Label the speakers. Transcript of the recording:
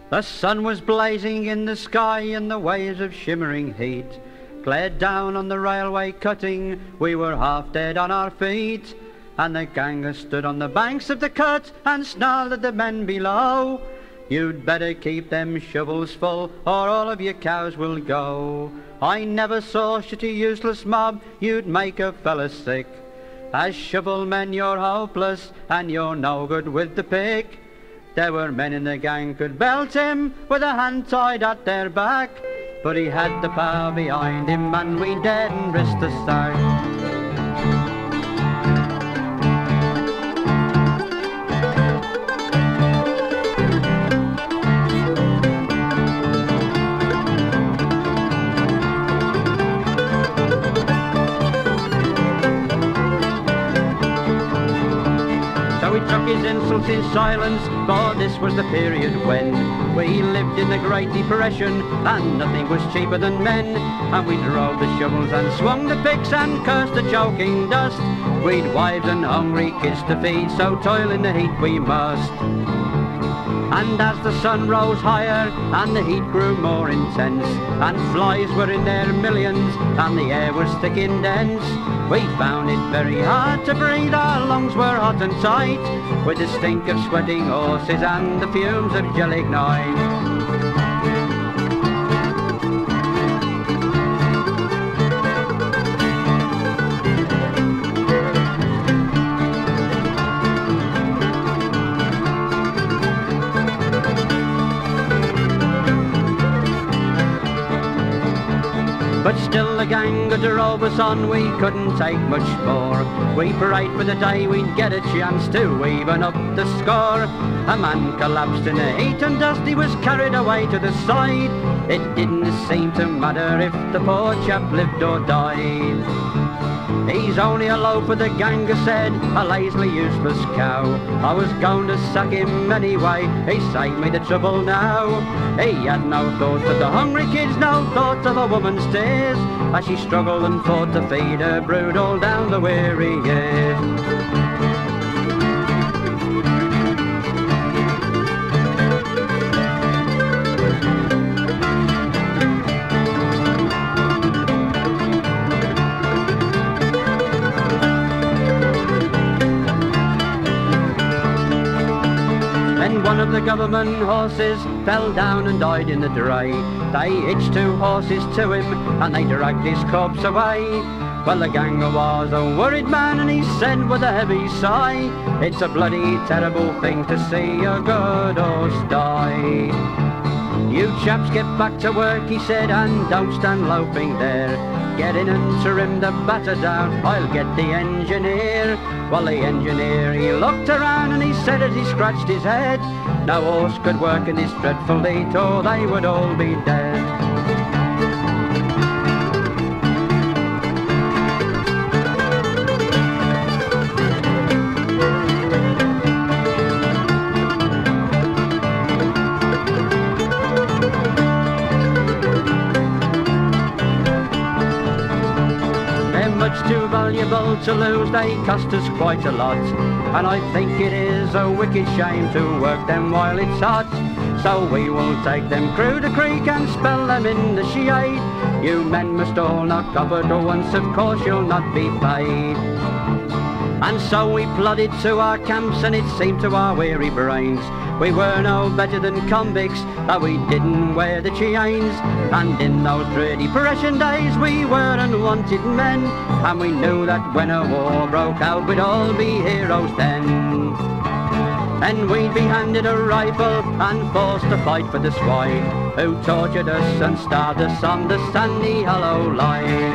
Speaker 1: The sun was blazing in the sky and the waves of shimmering heat glared down on the railway cutting. We were half dead on our feet, and the gangers stood on the banks of the cut and snarled at the men below. You'd better keep them shovels full or all of your cows will go. I never saw such a useless mob, you'd make a fella sick. As shovel men you're hopeless and you're no good with the pick. There were men in the gang could belt him with a hand tied at their back, but he had the power behind him and we daren't risk the sack. He took his insults in silence, for this was the period when we lived in the Great Depression and nothing was cheaper than men. And we drove the shovels and swung the picks and cursed the choking dust. We'd wives and hungry kids to feed, so toil in the heat we must. And as the sun rose higher and the heat grew more intense and flies were in their millions and the air was thick and dense, we found it very hard to breathe. Our lungs were hot and tight with the stink of sweating horses and the fumes of gelignite. But still the gang drove us on, we couldn't take much more. We prayed for the day we'd get a chance to even up the score. A man collapsed in the heat and dust, he was carried away to the side. It didn't seem to matter if the poor chap lived or died. He's only a loafer, the ganger said, a lazily useless cow. I was going to sack him anyway, he saved me the trouble now. He had no thought of the hungry kids, no thought of a woman's tears, as she struggled and fought to feed her brood all down the weary years. One of the government horses fell down and died in the dray. They hitched two horses to him and they dragged his corpse away. Well, the ganger was a worried man and he said with a heavy sigh, it's a bloody terrible thing to see a good horse die. You chaps get back to work, he said, and don't stand loafing there. Get in and trim the batter down, I'll get the engineer. Well, the engineer, he looked around and he said as he scratched his head, no horse could work in this dreadful heat or they would all be dead. Too valuable to lose, they cost us quite a lot, and I think it is a wicked shame to work them while it's hot. So we will take them through the creek and spell them in the shade. You men must all knock up at once, of course you'll not be paid. And so we plodded to our camps, and it seemed to our weary brains we were no better than convicts, though we didn't wear the chains. And in those dreary depression days we were unwanted men, and we knew that when a war broke out we'd all be heroes then. And we'd be handed a rifle and forced to fight for the swine who tortured us and starved us on the sandy hollow line.